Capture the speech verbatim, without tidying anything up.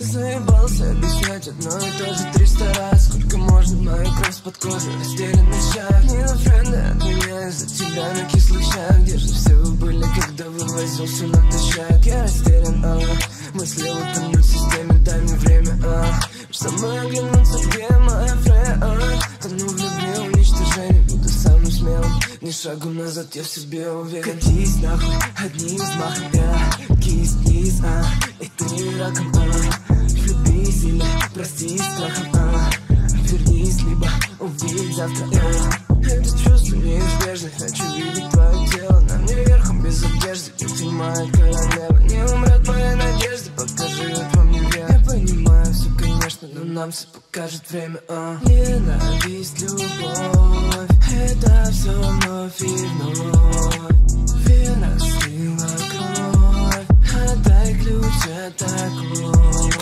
Заебался объяснять одно и то же триста раз. Сколько можно мою кровь под кожей, растерянный шаг. Не на френды от меня из-за тебя на кислых щах. Где же все вы были, когда вывозил все на тащак? Я растерян, а мысли утонуть в системе, дай мне время, а самой оглянуться, где моя фрея, а тону в любви, уничтожение, буду самым смелым. Ни шагу назад, я в себе уверен. Катись нахуй, одним взмахом, я киснись, а и ты раком, а влюбись или прости страхом, а вернись, либо увидеть завтра, а это чувство неизбежно, хочу видеть твое тело на мне верхом без одежды, где ты моя королева. Не умрет моя надежда, пока живет во мне вера. Я понимаю все, конечно, но нам все покажет время, а ненависть, любовь, это все вновь и вновь. Вера стыла кровь, отдай ключ от оков.